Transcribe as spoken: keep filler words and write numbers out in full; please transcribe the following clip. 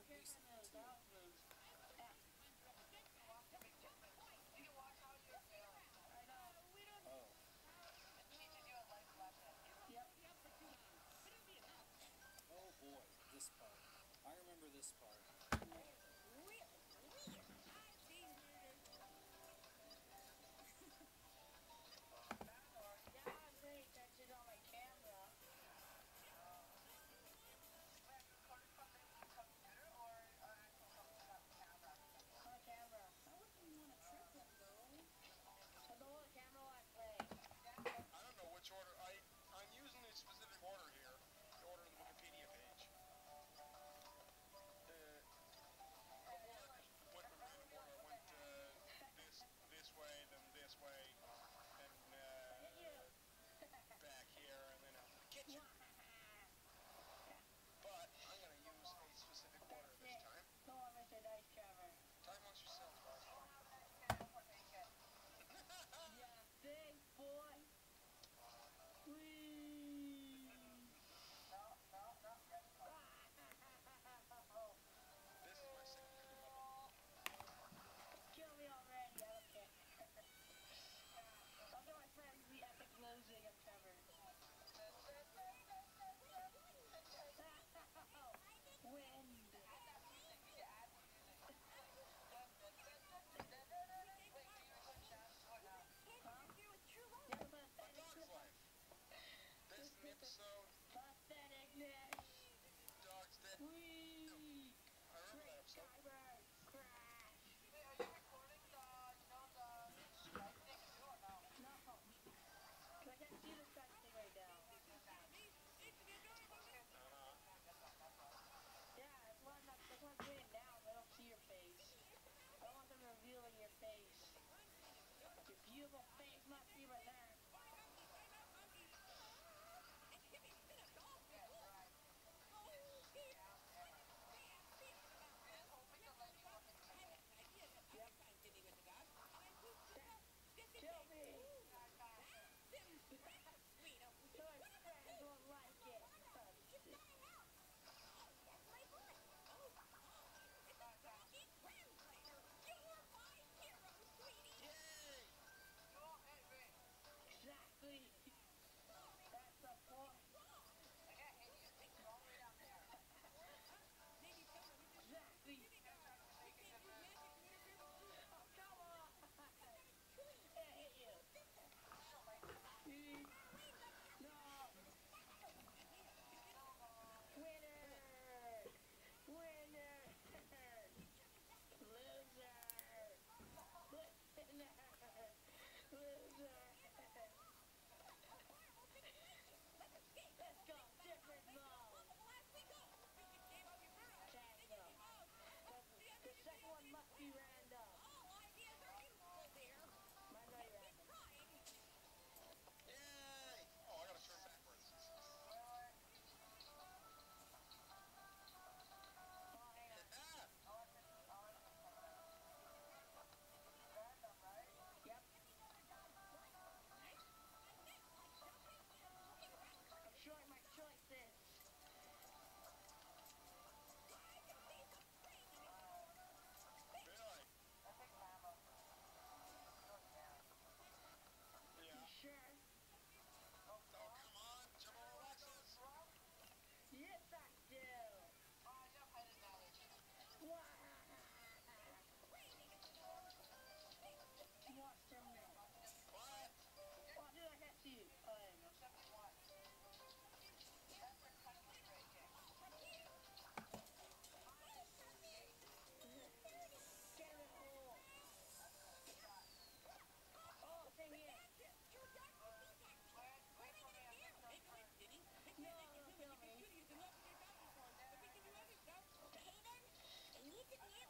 recently too. Oh. Oh boy, this part. I remember this part. I don't know which order. I I'm using a specific order here. The order on the Wikipedia page. Uh, before I just went in random order. I went uh, this this way, then this way, then uh, back here, and then out to the kitchen. But I'm gonna use a specific order this time. Time amongst yourselves, guys. This is my signature level. Kill me already, I don't care. I'll get my friends the epic losing of Trevor. Wind. A Dog's Life. This is the episode. Patheticness. Dog's Dead. Weak. I remember that episode. Skybird. Crash. No. I can't see this guy's thing right now. Uh-huh. Yeah, that's why I'm not, that's why I'm doing it now, so I don't see your face. I don't want them revealing your face. Your beautiful face must be reserved. Kill me! So my friends won't like it. Exactly. That's the point. Exactly. Oh, come on! I hate you. No! Winner! Winner! Loser! Winner! Loser! Let's go, different mode! Random. The second one must be random. Mine's not random. Yay! Oh, I gotta turn backwards. Oh, hang on. Yep. I'm showing my choices. Really? You Yeah. sure? Oh, come on, Jamal Alexis. Yes, I do. Wow. Monster Man. What? Oh, dude, I can't see you. Oh, there you go. Get in the hole. Oh, same here. No, don't kill me.